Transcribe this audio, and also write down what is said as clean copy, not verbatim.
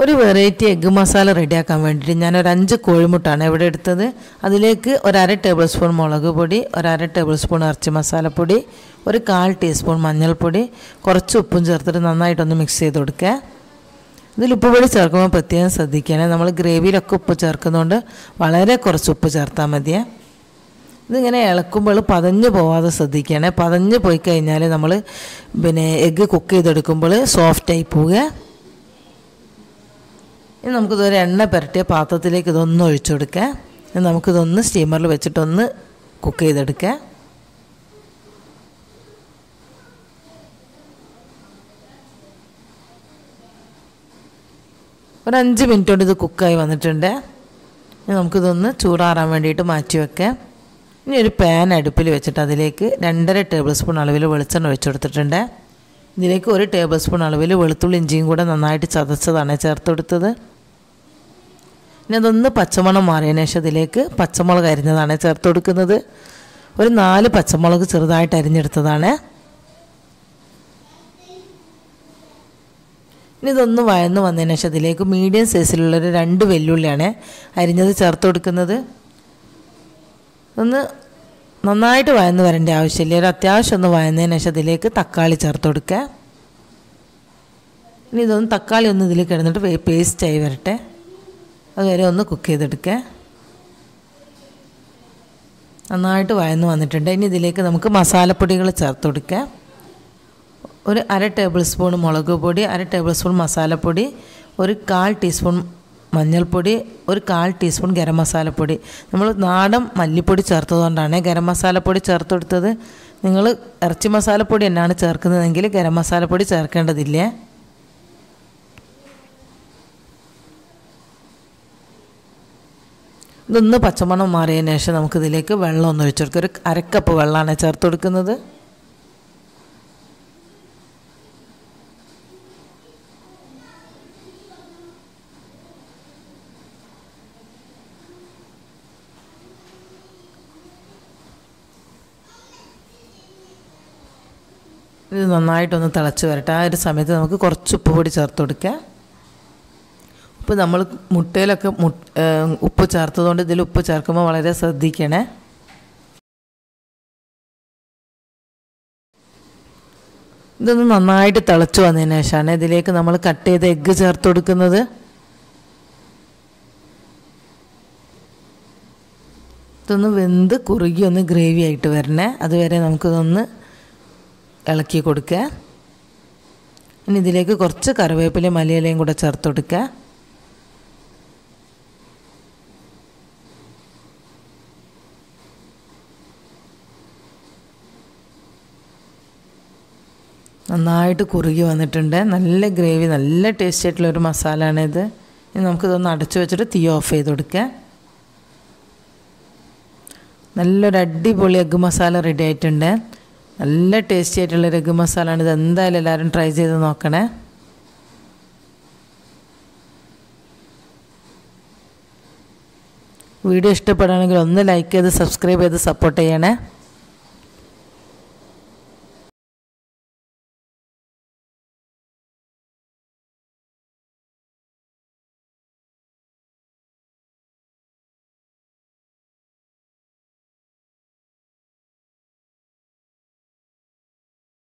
ഒരു variety egg masala റെഡിയാക്കാൻ വേണ്ടിയിട്ട് ഞാനൊരു 5 കോഴിമുട്ടാണ് ഇവിടെ എടുത്തത്. അതിലേക്ക് ഒരു 1/2 ടേബിൾ സ്പൂൺ മുളക് പൊടി, ഒരു 1/2 ടേബിൾ സ്പൂൺ ഇറച്ചി മസാലപ്പൊടി, ഒരു 1/4 ടീസ്പൂൺ മഞ്ഞൾപ്പൊടി, കുറച്ച് ഉപ്പും ചേർത്തിട്ട് നന്നായിട്ടൊന്ന് മിക്സ് ചെയ്ത് കൊടുക്കുക. ഇതിൽ ഉപ്പ് പൊടി ചേർക്കുമ്പോൾ പ്രത്യേകം ശ്രദ്ധിക്കണം. നമ്മൾ ഗ്രേവിയിലൊക്കെ ഉപ്പ് ചേർക്കുന്നതുകൊണ്ട് വളരെ കുറച്ച് ഉപ്പ് ചേർത്താൽ മതിയേ. ഇതിങ്ങനെ ഇളക്കുമ്പോൾ പതഞ്ഞ് പോവാതെ ശ്രദ്ധിക്കണേ. പതഞ്ഞ് പോയി കഴിഞ്ഞാൽ നമ്മൾ എഗ്ഗ് കുക്ക് ചെയ്തെടുക്കുമ്പോൾ സോഫ്റ്റായി പോവുക. ഇനി നമുക്കിതൊരു എണ്ണ പുരട്ടിയ പാത്രത്തിലേക്ക് ഇതൊന്ന് ഒഴിച്ചു കൊടുക്കാം. ഇനി നമുക്കിതൊന്ന് സ്റ്റീമറിൽ വെച്ചിട്ടൊന്ന് കുക്ക് ചെയ്തെടുക്കാം. ഒരു 5 മിനിറ്റ് കൊണ്ട് ഇത് കുക്കായി വന്നിട്ടുണ്ട്. ഇനി നമുക്കിതൊന്ന് ചൂടാറാൻ വേണ്ടിയിട്ട് മാറ്റി വെക്കാം. ഇനി ഒരു പാൻ അടുപ്പിൽ വെച്ചിട്ട് അതിലേക്ക് 2.5 ടേബിൾ സ്പൂൺ അളവിൽ വെളിച്ചെണ്ണ ഒഴിച്ചു കൊടുത്തിട്ടുണ്ട്. ഇതിലേക്ക് 1 ടേബിൾ സ്പൂൺ അളവിൽ വെളുത്തുള്ളി ഇഞ്ചിയും കൂടെ നന്നായിട്ട് ചതച്ചതാണ് ചേർത്ത് കൊടുത്തത്. ഇനി അതൊന്ന് പച്ചമണം മാറിയതിന് ശേഷം ഇതിലേക്ക് പച്ചമുളക് അരിഞ്ഞതാണ് ചേർത്ത് കൊടുക്കുന്നത്. ഒരു 4 പച്ചമുളക് ചെറുതായിട്ട് അരിഞ്ഞെടുത്തതാണ്. ഇനി ഇതൊന്ന് വഴന്ന് വന്നതിന് ശേഷം ഇതിലേക്ക് മീഡിയം സൈസിലുള്ളൊരു 2 വെല്ലുള്ളിയാണ് അരിഞ്ഞത് ചേർത്ത് കൊടുക്കുന്നത്. ഒന്ന് നന്നായിട്ട് വഴന്ന് വരേണ്ട ആവശ്യമില്ല. ഒരു അത്യാവശ്യം ഒന്ന് വഴന്നതിന് ശേഷം ഇതിലേക്ക് തക്കാളി ചേർത്ത് കൊടുക്കുക. ഇനി ഇതൊന്ന് തക്കാളി ഒന്ന് ഇതിൽ കിടന്നിട്ട് പേസ്റ്റായി വരട്ടെ. അതുവരെ ഒന്ന് കുക്ക് ചെയ്തെടുക്കുക. നന്നായിട്ട് വഴന്ന് വന്നിട്ടുണ്ട്. ഇനി ഇതിലേക്ക് നമുക്ക് മസാലപ്പൊടികൾ ചേർത്ത് കൊടുക്കുക. ഒരു 1/2 ടേബിൾ സ്പൂൺ മുളക് പൊടി, 1/2 ടേബിൾ സ്പൂൺ മസാലപ്പൊടി, ഒരു 1/4 ടീസ്പൂൺ മഞ്ഞൾപ്പൊടി, ഒരു 1/4 ടീസ്പൂൺ ഗരം മസാലപ്പൊടി. നമ്മൾ നാടൻ മല്ലിപ്പൊടി ചേർത്തതുകൊണ്ടാണ് ഗരം മസാലപ്പൊടി ചേർത്ത് കൊടുത്തത്. നിങ്ങൾ ഇറച്ചി മസാലപ്പൊടി എന്നാണ് ചേർക്കുന്നതെങ്കിൽ ഗരം മസാലപ്പൊടി ചേർക്കേണ്ടതില്ല. ഇതൊന്ന് പച്ചമണം മാറിയതിന് ശേഷം നമുക്കിതിലേക്ക് വെള്ളം ഒന്ന് ഒഴിച്ചു കൊടുക്കുക. ഒരു 1/2 കപ്പ് വെള്ളമാണ് ചേർത്ത് കൊടുക്കുന്നത്. ഇത് നന്നായിട്ടൊന്ന് തിളച്ച് വരട്ടെ. ആ ഒരു സമയത്ത് നമുക്ക് കുറച്ച് ഉപ്പ് പൊടി ചേർത്ത് കൊടുക്കാം. ഉപ്പ് നമ്മൾ മുട്ടയിലൊക്കെ ഉപ്പ് ചേർത്തതുകൊണ്ട് ഇതിൽ ഉപ്പ് ചേർക്കുമ്പോൾ വളരെ ശ്രദ്ധിക്കണേ. ഇതൊന്ന് നന്നായിട്ട് തിളച്ച് വന്നതിന് ശേഷമാണ് ഇതിലേക്ക് നമ്മൾ കട്ട് ചെയ്ത എഗ്ഗ് ചേർത്ത് കൊടുക്കുന്നത്. ഇതൊന്ന് വെന്ത് കുറുകി ഒന്ന് ഗ്രേവി ആയിട്ട് വരണേ. അതുവരെ നമുക്കിതൊന്ന് ഇളക്കി കൊടുക്കുക. ഇനി ഇതിലേക്ക് കുറച്ച് കറിവേപ്പിലയും മല്ലിയിലയും കൂടെ ചേർത്ത് കൊടുക്കുക. നന്നായിട്ട് കുറുകി വന്നിട്ടുണ്ട്. നല്ല ഗ്രേവി, നല്ല ടേസ്റ്റി ആയിട്ടുള്ളൊരു മസാലയാണിത്. ഇനി നമുക്കിതൊന്ന് അടച്ചു വെച്ചിട്ട് തീ ഓഫ് ചെയ്ത് കൊടുക്കുക. നല്ലൊരു അടിപൊളി എഗ്ഗ് മസാല റെഡി ആയിട്ടുണ്ട്. നല്ല ടേസ്റ്റി ആയിട്ടുള്ളൊരു എഗ്ഗ് മസാലയാണ്. ഇത് എന്തായാലും എല്ലാവരും ട്രൈ ചെയ്ത് നോക്കണേ. വീഡിയോ ഇഷ്ടപ്പെടുകയാണെങ്കിൽ ഒന്ന് ലൈക്ക് ചെയ്ത് സബ്സ്ക്രൈബ് ചെയ്ത് സപ്പോർട്ട് ചെയ്യണേ.